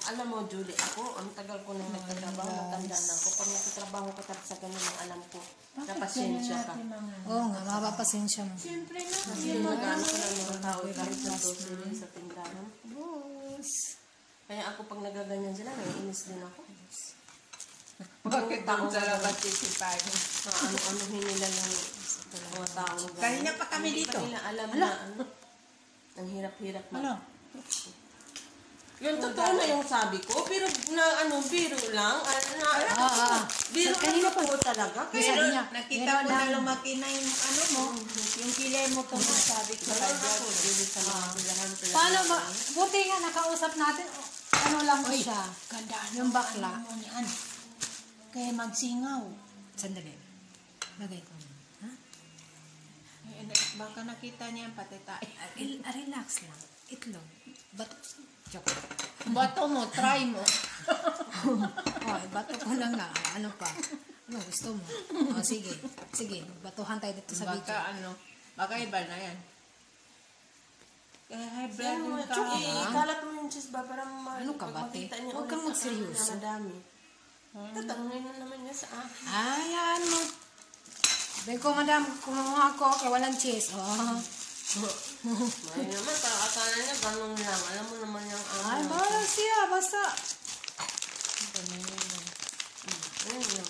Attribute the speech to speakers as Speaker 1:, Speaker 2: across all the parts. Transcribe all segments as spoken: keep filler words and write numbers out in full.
Speaker 1: alam mo, Julie, ako, ang tagal ko nang nagtatrabaho, matanda na ako. Pag nagtatrabaho ka tapos sa ganun ang alam ko, na pasensya ka.
Speaker 2: Oo nga, mapapasensya mo.
Speaker 1: Siyempre na, kasi magano ko ng mga tao kahit sa grocery, sa tindahan.
Speaker 2: Boss.
Speaker 1: Kaya ako pag nagaganyan sila, naiinis din ako.
Speaker 3: Bakit ang salamat sisipahin?
Speaker 1: Ano-ano nila lang mga tao.
Speaker 3: Kanina pa kami dito.
Speaker 1: Hindi pa nila alam na ano. Ang hirap-hirap na.
Speaker 2: Ano?
Speaker 1: Yung totoo na yung sabi ko, pero na ano, biro lang. Ano, na,
Speaker 2: Ah, ah.
Speaker 1: biro
Speaker 2: Kanina
Speaker 1: lang po talaga.
Speaker 2: Sabi
Speaker 3: Pero
Speaker 2: niya,
Speaker 3: nakita
Speaker 2: meron
Speaker 3: ko na
Speaker 2: lang.
Speaker 3: lumaki na yung ano mo, yung kilay mo kung sabi ko
Speaker 1: Kaya
Speaker 3: kaya.
Speaker 1: ako, Julie, sa mga pilahan.
Speaker 2: Paano ba? Buti nga nakausap natin. o, Ano lang mo siya?
Speaker 3: Ganda
Speaker 2: Yung bakla.
Speaker 3: mo niyan. Kaya magsingaw.
Speaker 2: Sandali. Lagay ko. Ha?
Speaker 3: Eh, baka nakita niya ang pati tayo.
Speaker 2: Rel- Relax lang. Itlog. Bato. Joke.
Speaker 3: Bato mo, try mo.
Speaker 2: Oh, bato ko lang na. Ano pa? Ano gusto mo? Oh, sige. Sige. Batuhan tayo dito sa video.
Speaker 3: Baka ano, baka iba na yan. Kaya high blood
Speaker 1: Ano,
Speaker 3: yung ka.
Speaker 1: Chucky, kalat mo yung cheese ba para ma-
Speaker 2: Ano ka ba,
Speaker 1: pag
Speaker 2: te?
Speaker 1: makita niya
Speaker 2: Huwag
Speaker 1: ulit
Speaker 2: kang
Speaker 1: na-
Speaker 2: magseryoso.
Speaker 1: na madami. Tatanungin na naman niya sa akin.
Speaker 2: Ayan mo. Sabi ko, madam, kumuha ako kaya walang cheese. Oh.
Speaker 1: May naman, akala niya ganun lang. Alam mo naman yung ano.
Speaker 2: Ay, bala siya. Basta.
Speaker 1: Ayun lang.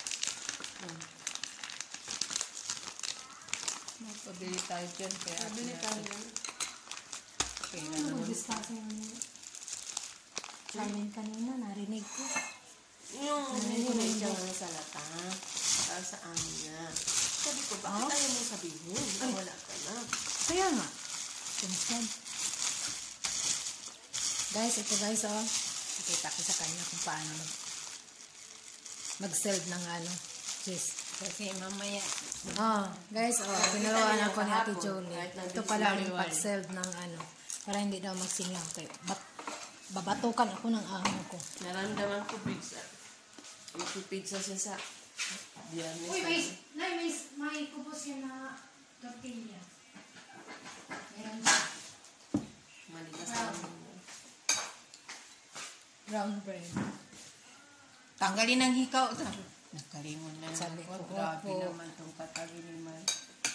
Speaker 3: Magpabili tayo dyan. Kaya
Speaker 1: Pabili tayo yan.
Speaker 3: Okay na
Speaker 2: Ano
Speaker 3: naman.
Speaker 2: mag-discuss yung Charlene kanina, narinig ko.
Speaker 1: Yung hinihinay siya ng salata. Para sa amin na. Sabi ko, bakit ayaw mo sabihin? Ay, wala ka na.
Speaker 2: Kaya nga. Pinsan. Guys, ito guys, oh. Nakita ko sa kanya kung paano mag mag-serve ng ano, cheese.
Speaker 3: Kasi mamaya.
Speaker 2: Oh, guys, oh, pinaruan
Speaker 1: niyo
Speaker 2: ako ni Ate
Speaker 1: kahapon,
Speaker 2: Jolie.
Speaker 1: kahit nandun
Speaker 2: Ito
Speaker 1: si
Speaker 2: pala ang
Speaker 3: Mariwal.
Speaker 2: pag-serve ng ano, para hindi daw magsingaw. Kaya, bat, babatukan ako ng amo ko.
Speaker 1: Naramdaman ko pizza. Yung pizza siya sa biyernes.
Speaker 2: Uy, may, may, may, may kupos yan na tortilla. Meron siya.
Speaker 1: Maligas naman.
Speaker 2: Brown bread.
Speaker 3: Tanggalin ang hikaw. Nakalingon na.
Speaker 2: Sabi ko,
Speaker 3: Oh, grabe
Speaker 2: opo.
Speaker 3: naman itong katagi ni May.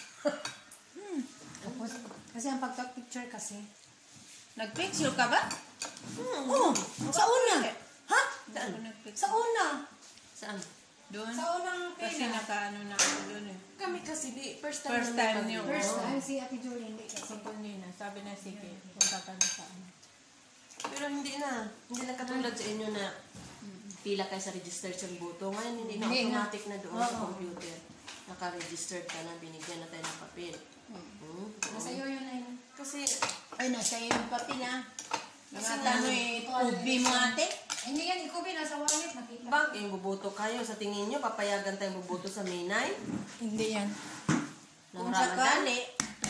Speaker 2: Tapos, kasi ang pagka-picture kasi.
Speaker 3: Nag-picture ka ba?
Speaker 1: Hmm.
Speaker 2: Oh, sa una. Ha?
Speaker 1: Daan?
Speaker 3: Ako nag-picture.
Speaker 2: Sa una.
Speaker 1: Saan?
Speaker 3: Doon?
Speaker 2: Sa unang
Speaker 3: Kasi
Speaker 2: pila.
Speaker 3: nakaano na ako doon eh.
Speaker 1: Kami kasi, di, first time
Speaker 3: First
Speaker 1: namin
Speaker 3: time
Speaker 1: mag-
Speaker 3: niyo.
Speaker 2: First
Speaker 3: Oo.
Speaker 2: time si Ate Jolie, hindi kasi.
Speaker 3: Sabi na, sabi na sige, punta ka na sa ano.
Speaker 1: Pero hindi na. Hindi na katulad sa inyo na pila kayo sa registered sa buto. Ngayon hindi na
Speaker 2: Hindi na.
Speaker 1: automatic na doon sa
Speaker 2: Oo.
Speaker 1: computer. Naka-registered ka na, binigyan na tayo ng papel. Hmm.
Speaker 2: Nasa iyo yun na yun.
Speaker 1: Kasi,
Speaker 3: Ay, nasa iyo yung papel ah. Mga
Speaker 1: Kasi
Speaker 3: tanong
Speaker 1: nga,
Speaker 3: eh, ubi mo ate?
Speaker 2: Hindi yan, ikaw ba nasa wallet, nakita.
Speaker 1: bag, yung buboto kayo. Sa tingin nyo, papayagan tayong buboto sa May nine?
Speaker 2: Hindi yan.
Speaker 1: Ng
Speaker 3: Kung
Speaker 1: Ramadan?
Speaker 3: sakali.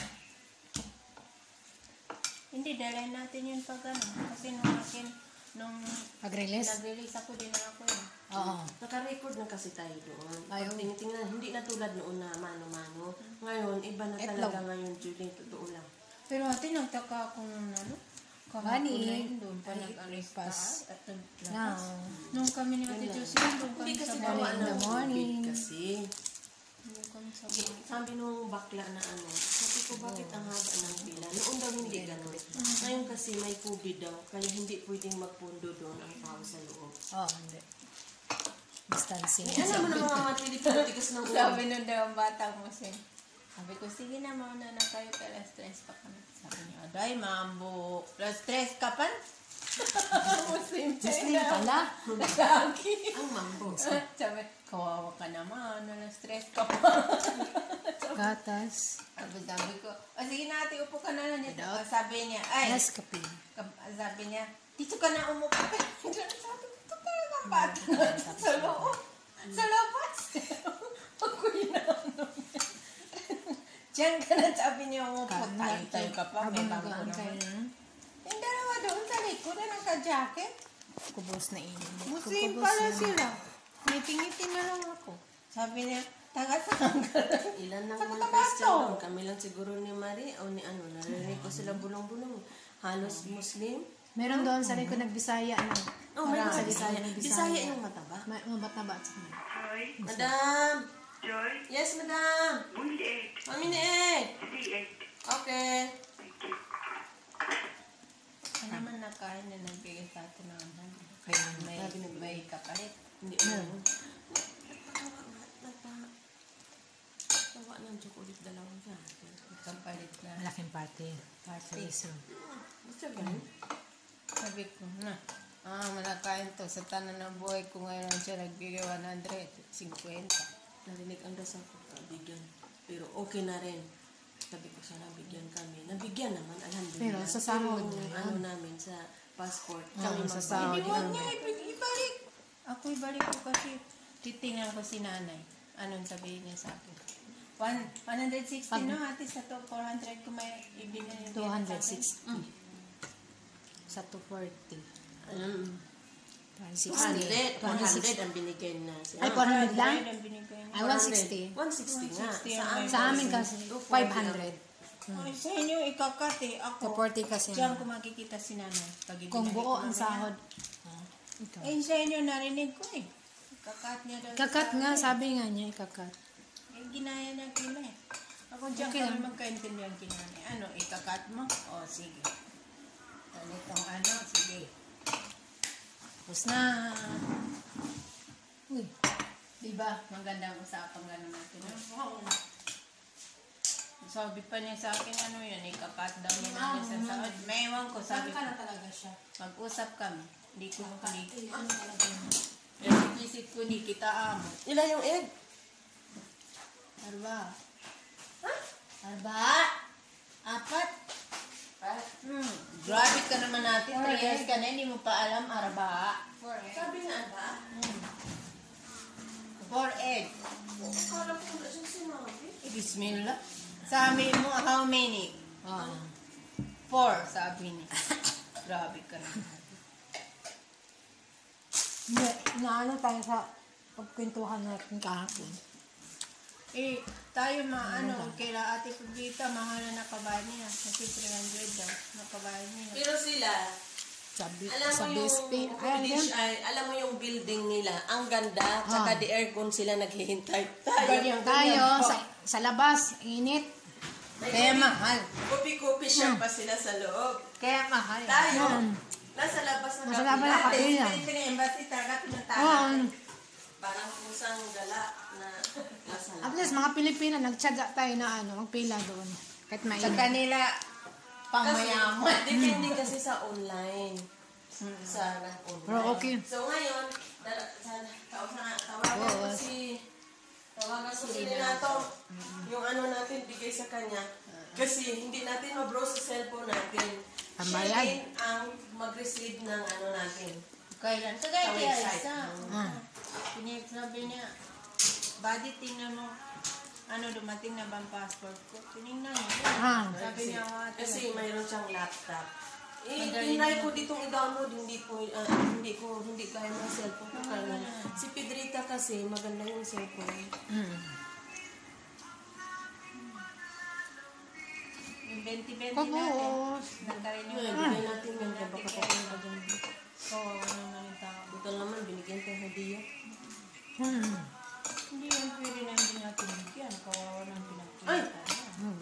Speaker 3: Hindi, dalhin natin yun pag ano. Kasi nung akin, nung
Speaker 2: Pag-release?
Speaker 3: nag-release ako, din na ako eh.
Speaker 2: Oo.
Speaker 1: Naka-record na kasi tayo doon.
Speaker 2: Ayaw.
Speaker 1: Pag tinitingnan, hindi na tulad noon na mano-mano. Ngayon, iba na
Speaker 2: Etlog.
Speaker 1: talaga ngayon, Julie. Totoo lang.
Speaker 3: Pero ate, nagtaka ako nung ano.
Speaker 2: Bani,
Speaker 3: Kahapon na yun, doon pa
Speaker 2: ay,
Speaker 3: nag-alis
Speaker 2: pas.
Speaker 3: at
Speaker 2: Now,
Speaker 3: naglabas. Nung kami ni Ate Josie, doon kami
Speaker 1: Hindi kasi
Speaker 3: sa
Speaker 1: gawa
Speaker 2: in
Speaker 1: ng
Speaker 2: the
Speaker 1: COVID
Speaker 2: morning.
Speaker 1: kasi.
Speaker 3: Doon kami sa bahay.
Speaker 1: Sabi nung bakla na ano, sabi ko bakit ang haba ng pila? Noon daw hindi ganun. Ngayon kasi may COVID daw, kaya hindi pwedeng magpundo doon ang tao sa loob.
Speaker 2: Oo, hindi. Distancing.
Speaker 1: Eh, alam mo na mga matitigas ng ulo.
Speaker 3: Sabi nung daw ang batang mo siya. Sabi ko, sige na, mauna na kayo, pero stress pa kami. Sabi niya, aday, mambo. Plus stress ka pa? Muslim
Speaker 2: Muslim pala.
Speaker 3: Lagi.
Speaker 1: Ang mambo.
Speaker 3: Sabi, kawawa ka naman, na stress ka pa.
Speaker 2: Gatas.
Speaker 3: Sabi, sabi ko, o sige na ate, upo ka na lang dito. Sabi niya, ay,
Speaker 2: Yes, kape.
Speaker 3: sabi niya, dito ka na umupo. Sabi ko, ito talaga ang bata na sa loob. Sa labas. Ako yun na ano niya. Diyan ka na, sabi niya, umupo. Tayo-tayo ka pa, may
Speaker 2: Habang
Speaker 3: bangko
Speaker 2: nag-aantay
Speaker 3: naman.
Speaker 2: na.
Speaker 3: Yung dalawa doon sa likod na naka-jacket.
Speaker 2: Kubos na init.
Speaker 3: Muslim
Speaker 2: Kubos
Speaker 3: pala
Speaker 2: na.
Speaker 3: sila. Ngiti-ngiti na lang ako. Sabi niya, taga-saan ka lang.
Speaker 1: Ilan na
Speaker 3: Sabi
Speaker 1: mga
Speaker 3: ko,
Speaker 1: Christian
Speaker 3: "Bato."
Speaker 1: doon? Kami lang siguro ni Marie o ni ano, narinig ko sila bulong-bulong. Halos Muslim.
Speaker 2: Meron doon sa likod nagbisaya na.
Speaker 1: Oh, may
Speaker 2: Parang
Speaker 1: mga
Speaker 2: sa likod
Speaker 1: Bisaya.
Speaker 2: nagbisaya.
Speaker 1: Bisaya yung mataba.
Speaker 2: Ma- mga bata-bata at saka.
Speaker 4: Joy,
Speaker 1: Madam!
Speaker 4: Joy,
Speaker 1: Yes, madam!
Speaker 4: one eight,
Speaker 1: One minute!
Speaker 4: three eight.
Speaker 1: Okay.
Speaker 4: Thank you.
Speaker 3: Ano naman nakain na nagbigay sa atin ng ano.
Speaker 2: Kaya
Speaker 3: May, may kapalit.
Speaker 1: Hindi mo. Nagtawa nga. Nagtawa. Tawa ng chocolate dalawang dyan.
Speaker 3: Kapalit na.
Speaker 2: malaking party. Party. So,
Speaker 1: Basta ganun.
Speaker 3: Sabi ko, na, ah, malakain to. Sa tanan ng buhay ko ngayon siya nagbigay one hundred fifty.
Speaker 1: Narinig ang dasal ko, bigyan. Pero okay na rin. Sabi ko sana bigyan kami. Nabigyan naman, alhamdulillah.
Speaker 2: Pero sa sahod
Speaker 1: Yung
Speaker 2: na yan.
Speaker 1: ano namin sa passport.
Speaker 2: Oo,
Speaker 1: Kami
Speaker 2: sa
Speaker 1: mag-
Speaker 2: sahod.
Speaker 3: Hindi, huwag niya ibig- ibalik. Ako ibalik ko kasi titingnan ko si nanay. Anong sabihin niya sa akin? One, one hundred sixty
Speaker 2: Pag-
Speaker 3: no? Ate sa to, four hundred ko may ibigay.
Speaker 2: two hundred sixty. Sa two forty.
Speaker 1: Mm.
Speaker 2: two
Speaker 1: two hundred.
Speaker 2: two
Speaker 1: one hundred
Speaker 2: sixty.
Speaker 1: ang binigay na. siya.
Speaker 2: Ay, four hundred lang?
Speaker 3: ang binigay niya.
Speaker 2: Ay, one sixty.
Speaker 1: one sixty nga.
Speaker 3: one sixty
Speaker 1: Sa
Speaker 3: ang
Speaker 1: amin,
Speaker 2: Sa amin kasi,
Speaker 1: two forty
Speaker 2: five hundred.
Speaker 3: Ay, sa inyo, ikakat eh. Ako,
Speaker 2: two forty kasi.
Speaker 3: diyan ko makikita si nanay. Pag
Speaker 2: Kung
Speaker 3: ibinalik
Speaker 2: buo
Speaker 3: ko
Speaker 2: ang
Speaker 3: mamaya.
Speaker 2: sahod. Oh, ikaw.
Speaker 3: Eh, sa inyo, narinig ko eh. Ikakat niya daw.
Speaker 2: Kakat
Speaker 3: sa
Speaker 2: nga,
Speaker 3: akin.
Speaker 2: sabi nga niya, ikakat.
Speaker 3: Eh, ginaya niya kila eh. Ako diyan
Speaker 2: Okay
Speaker 3: kami
Speaker 2: lang.
Speaker 3: magkaintindihan kinani. Ano, ikakat mo? O, sige. Ganitong ano, sige. Tapos na.
Speaker 2: Uy,
Speaker 3: Diba? Magandang usapan gano'n natin. Oo. Sabi pa niya sa akin, ano yan, ikakat daw niya na sa sahod. May ewan ko, sabi ko.
Speaker 2: talaga siya.
Speaker 3: Mag-usap kami. Hindi ko, hindi,
Speaker 2: Ano talaga yun?
Speaker 3: eh, isip ko, hindi kita amo.
Speaker 1: Ilan yung egg?
Speaker 3: Arba. Arba? Apat? Hmm. Grabe ka naman natin. Three years ka na, hindi mo pa alam, arba.
Speaker 1: Sabi nga ba?
Speaker 3: Four egg.
Speaker 1: Akala ko wala siyang sinabi.
Speaker 3: Bismillah. Sabi mo, how many?
Speaker 2: Oo.
Speaker 3: Four, sabi niya. Grabe ka naman.
Speaker 2: Hindi, naano tayo sa pagkwentuhan natin kahapon.
Speaker 3: Eh, tayo ma, ano, kaila ate Pagdita, mahal na nakabayan niya. Kasi three hundred daw, nakabayan niya.
Speaker 1: Pero sila,
Speaker 2: Sabi,
Speaker 1: alam
Speaker 2: sa
Speaker 1: mo yung,
Speaker 2: B S P. Ayan
Speaker 1: British,
Speaker 2: yan.
Speaker 1: ay, alam mo yung building nila, ang ganda, tsaka
Speaker 2: Ah.
Speaker 1: the aircon sila naghihintay. Tayo,
Speaker 3: Ganyan,
Speaker 2: Tayo,
Speaker 3: ganyan.
Speaker 2: sa, sa labas, init.
Speaker 3: Kaya mahal.
Speaker 1: Kopi-kopi siya pa sila sa loob.
Speaker 3: Kaya mahal.
Speaker 1: Tayo,
Speaker 2: Yan.
Speaker 1: nasa labas na
Speaker 2: Nasa labas na
Speaker 1: kapila.
Speaker 2: kapila.
Speaker 3: Ate, sa Philippine Embassy, talaga
Speaker 2: Oo.
Speaker 3: pinuntahan.
Speaker 1: Parang kusang gala na nasa
Speaker 2: At
Speaker 1: labas.
Speaker 2: least, mga Pilipina, nagtsaga tayo na ano, magpila doon. Kahit
Speaker 3: Sa
Speaker 2: mainit.
Speaker 3: kanila, pangmayaman.
Speaker 1: Depende kasi sa online. Sa online.
Speaker 2: Pero okay.
Speaker 1: So ngayon, dala- sa kausa- tawagan ko
Speaker 2: Oo.
Speaker 1: si tawagan ko si Renato, yung ano natin bigay sa kanya. Kasi hindi natin ma-browse sa cellphone natin.
Speaker 2: Ang
Speaker 1: Siya
Speaker 2: bayad.
Speaker 1: din ang mag-receive ng ano natin.
Speaker 3: Kailan? Sa
Speaker 1: Sa
Speaker 3: kaya kaya
Speaker 1: website.
Speaker 3: isa.
Speaker 2: Ah.
Speaker 3: Pinag- Sabi niya, buddy, tingnan mo, ano, dumating na ba ang passport ko? Tinignan niya.
Speaker 2: Ah.
Speaker 3: Sabi niya, "Oh, ate,
Speaker 1: Kasi mayroon siyang laptop. Eh,
Speaker 3: Madali
Speaker 1: tinry ko ditong i-download, hindi ko, ah, hindi ko, hindi kaya ng cellphone ko. Kaya si Pedrita kasi, maganda yung cellphone.
Speaker 2: Mm.
Speaker 3: yung twenty twenty
Speaker 2: Pag
Speaker 3: natin.
Speaker 2: oo.
Speaker 3: Nagkaroon
Speaker 1: Yun,
Speaker 3: yung
Speaker 1: bigay natin yung baka papunta dyan.
Speaker 3: Oo, ano naman yung tao.
Speaker 1: Ito naman, binigyan tayo hadiah.
Speaker 2: Hmm.
Speaker 3: Hindi yan pwede na hindi natin bigyan. Kawawa ng pinagpilitan
Speaker 1: Ay!
Speaker 3: niya.
Speaker 2: Hmm.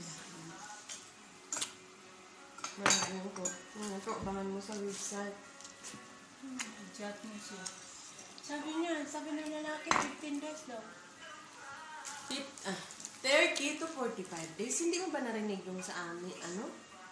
Speaker 1: Marami ko. Ano ko, abangan mo sa website.
Speaker 3: Chat mo siya. Sabi niya, sabi ng lalaki, fifteen days daw.
Speaker 1: Tip, ah, thirty to forty-five days. Hindi mo ba narinig yung sa amin, ano?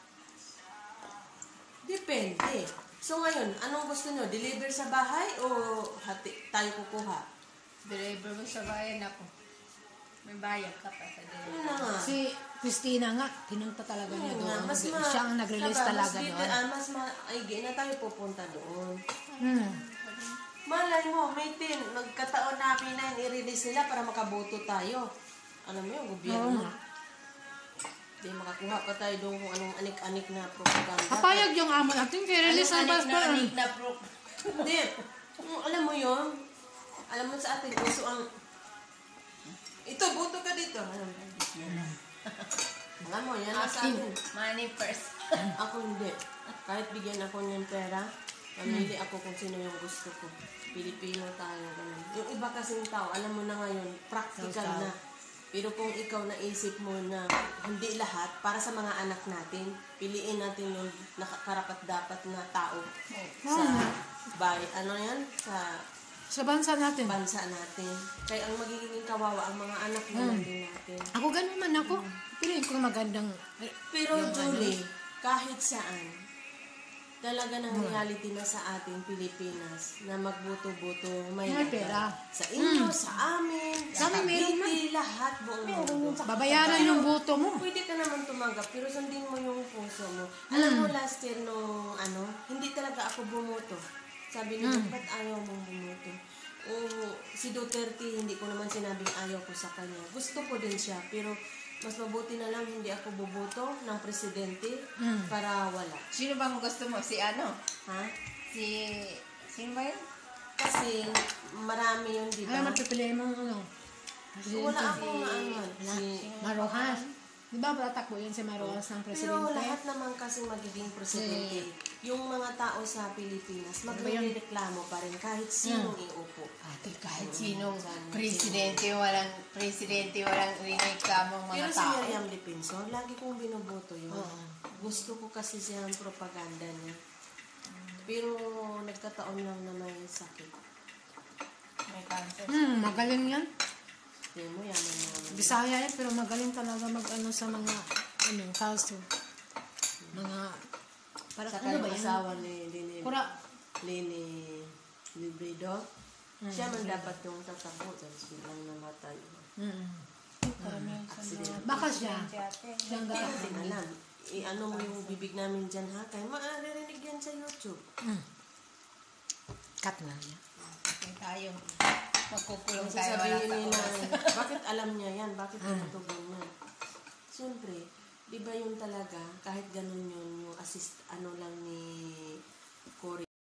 Speaker 1: Depende. So ngayon, anong gusto nyo? Deliver sa bahay o hati, tayo kukuha?
Speaker 3: Deliver mo sa bayan ako. May bayad ka pa sa
Speaker 1: Yun
Speaker 3: deliver.
Speaker 1: na nga.
Speaker 2: Si Christina nga, pinunta talaga niya
Speaker 1: Yun nga,
Speaker 2: doon.
Speaker 1: mas ma...
Speaker 2: Siya ang nag-release
Speaker 1: Saba,
Speaker 2: talaga
Speaker 1: mas dito,
Speaker 2: doon.
Speaker 1: ah, mas ma... Ay, na tayo pupunta doon.
Speaker 2: Hmm.
Speaker 1: Malay mo, may tin, nagkataon namin na i-release nila para makaboto tayo. Alam mo yung gobyerno.
Speaker 2: Oo.
Speaker 1: Di makakuha pa tayo doon kung anong anik-anik na propaganda.
Speaker 2: Kapayag yung amo natin, kaya release ang
Speaker 3: Anong
Speaker 2: passport.
Speaker 3: anik na pro.
Speaker 1: Hindi. Mm, alam mo yun? Alam mo sa atin, uso ang... Ito, boto ka dito. Alam mo? Alam mo, yan ang sa akin.
Speaker 3: Money first.
Speaker 1: Ako hindi. Kahit bigyan ako ng pera, pamili ako kung sino yung gusto ko. Pilipino tayo, ganun. Yung iba kasing tao, alam mo na ngayon, practical na. Pero kung ikaw naisip mo na hindi lahat, para sa mga anak natin, piliin natin yung nakakarapat-dapat na tao sa bay, ano yan, sa
Speaker 2: Sa bansa natin.
Speaker 1: bansa natin. Kaya ang magiging kawawa ang mga anak na
Speaker 2: Hmm.
Speaker 1: din natin.
Speaker 2: Ako ganun man ako. Piliin ko magandang...
Speaker 1: Pero Julie, kahit saan, talaga ng reality na sa ating Pilipinas na magbuto-buto may
Speaker 2: May pera.
Speaker 1: Sa inyo, sa amin,
Speaker 2: Sa amin, meron
Speaker 1: Cavite, lahat buong mundo.
Speaker 2: Babayaran yung boto mo.
Speaker 1: Pwede ka naman tumanggap, pero sundin mo yung puso mo. Alam mo, last year nung ano, hindi talaga ako bumoto. Sabi nila, ba't ayaw mong bumoto? O si Duterte, hindi ko naman sinabing ayaw ko sa kanya. Gusto ko din siya, pero mas mabuti na lang hindi ako boboto ng presidente para wala.
Speaker 3: Sino bang gusto mo? Si ano?
Speaker 1: Ha?
Speaker 3: Si... Sino ba yun?
Speaker 1: Kasi marami yun, di
Speaker 2: Ay,
Speaker 1: ba?
Speaker 2: mapipiliin mo ano.
Speaker 1: Wala akong ano, si...
Speaker 2: Marojas. Di ba tatakbo yun si Marojas ng
Speaker 1: Pero
Speaker 2: presidente?
Speaker 1: lahat naman kasi magiging presidente. Yung mga tao sa Pilipinas, magre-reklamo pa rin kahit sinong iupo.
Speaker 3: Ate, kahit sinong presidente, walang presidente, walang rineklamong
Speaker 1: Pero
Speaker 3: mga
Speaker 1: si
Speaker 3: tao.
Speaker 1: Miriam Defensor, lagi kong binoboto yun. Gusto ko kasi siya ang propaganda niya. Pero nagkataon lang na may sakit.
Speaker 3: May cancer.
Speaker 2: Hmm, magaling yan.
Speaker 1: Hindi mo, yaman naman.
Speaker 2: Bisaya yan, pero magaling talaga mag-ano sa mga, ano, kaso. Mga, para
Speaker 1: Saka
Speaker 2: ano
Speaker 1: yung
Speaker 2: ba yan?
Speaker 1: asawa ni Lini,
Speaker 2: Kura,
Speaker 1: Lini Libredo, siya man dapat yung tatakbo dahil silang namatay.
Speaker 2: mm.
Speaker 1: Accident.
Speaker 2: Baka siya. Siyang
Speaker 1: Hindi
Speaker 2: gano'n.
Speaker 1: natin alam. I-ano mo yung bibig namin dyan ha? Kaya maaririnig yan sa YouTube.
Speaker 2: Cut na niya.
Speaker 3: Okay, tayo. Magkukulong
Speaker 1: Kasi
Speaker 3: tayo
Speaker 1: sabihin
Speaker 3: walang
Speaker 1: nila,
Speaker 3: taon.
Speaker 1: bakit alam niya yan? Bakit tumutugon yan? Siyempre, di ba yun talaga, kahit ganun yun, yung assist, ano lang ni